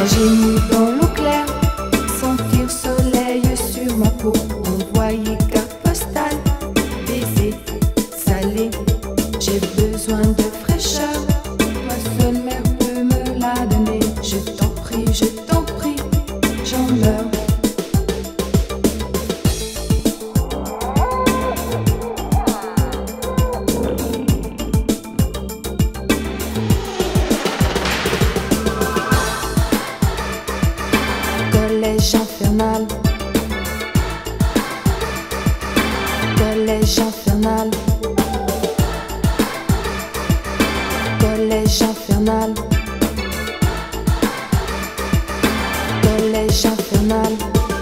Imagine dans l'eau claire, sentir soleil sur ma peau, envoyer carte postale, baiser, salé. J'ai besoin de fraîcheur, toi seule mère peut me la donner. Je t'en prie, j'en meurs. Collège infernal, collège infernal, collège infernal, collège infernal.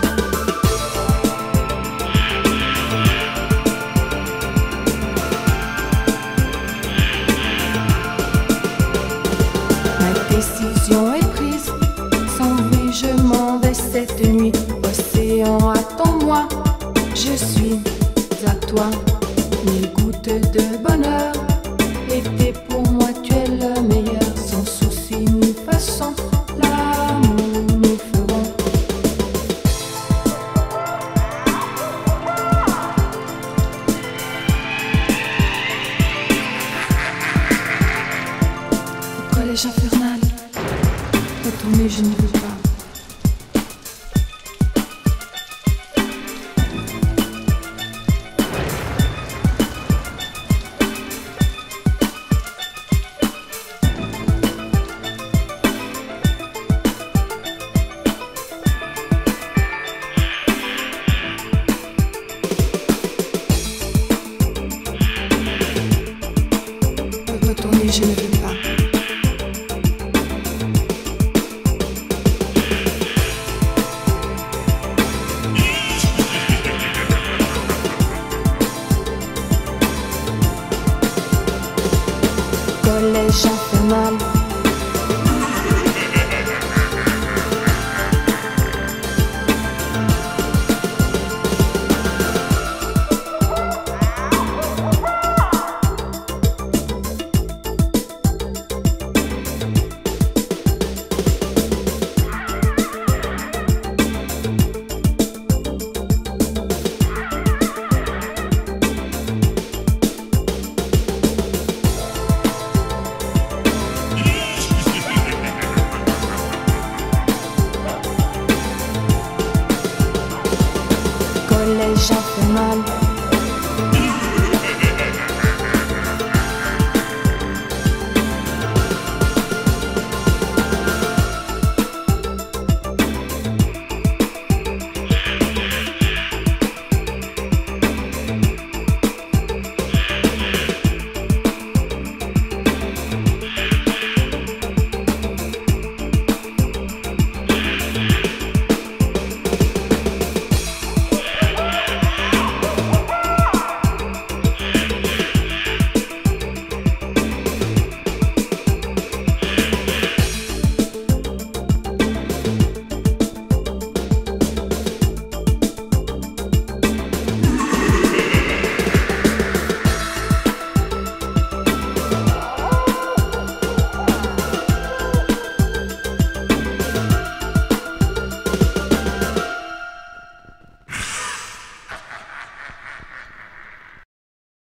Ma décision est prise, sans bruit je m'en vais cette nuit. Océan, attends-moi, je suis à toi. Mille gouttes de bonheur, et t'es pour moi, tu es le meilleur. Sans souci ni façon, l'amour nous ferons. Collège infernal, retourner je ne veux pas.